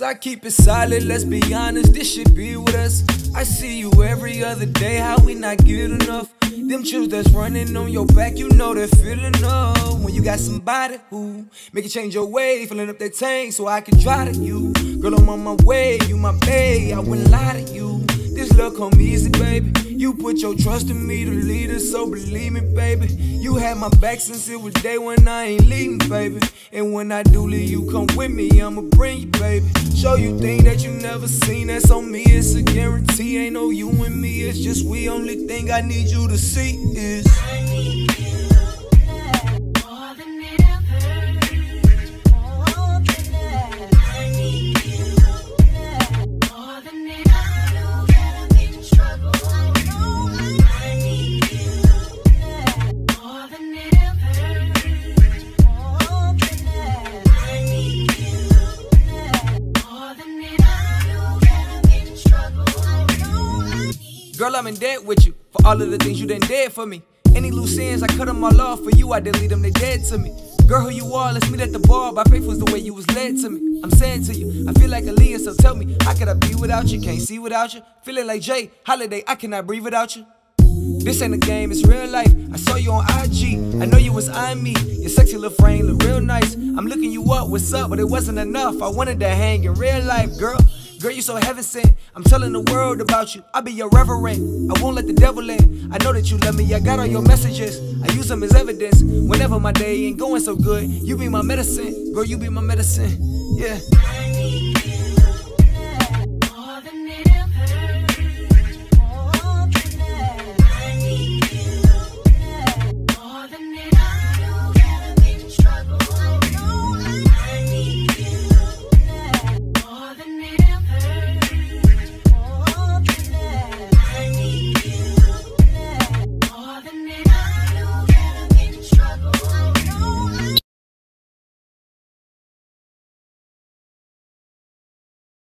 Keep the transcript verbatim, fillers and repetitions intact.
I keep it solid, let's be honest, this should be with us. I see you every other day, how we not get enough? Them chills that's running on your back, you know they're feeling up. When you got somebody who make you change your way, filling up that tank so I can drive to you. Girl, I'm on my way, you my babe, I wouldn't lie to you. This love come easy, baby. You put your trust in me to lead us, so believe me, baby. You had my back since it was day when I ain't leaving, baby. And when I do leave, you come with me, I'ma bring you, baby. Show you things that you never seen, that's on me, it's a guarantee. Ain't no you and me, it's just we. Only thing I need you to see is I need you more than ever, more than ever. I need you more than ever. I know that I'm in trouble. I know I need you more than ever, more than ever. I need you more than ever. I know that I'm in trouble. I know I need you. girl, I'm in debt with you for all of the things you done did for me. Any loose ends, I cut them all off. For you, I delete them, they dead to me. Girl, who you are, let's meet at the bar. By faith was the way you was led to me. I'm saying to you, I feel like Aaliyah, so tell me, how could I be without you? Can't see without you. Feeling like Jay Holiday, I cannot breathe without you. This ain't a game, it's real life. I saw you on I G, I know you was eyeing me. Your sexy little frame look real nice. I'm looking you up, what's up? But it wasn't enough, I wanted to hang in real life, girl. Girl, you so heaven sent. I'm telling the world about you. I'll be your reverend. I won't let the devil in. I know that you love me. I got all your messages. I use them as evidence. Whenever my day ain't going so good, you be my medicine. Girl, you be my medicine. Yeah.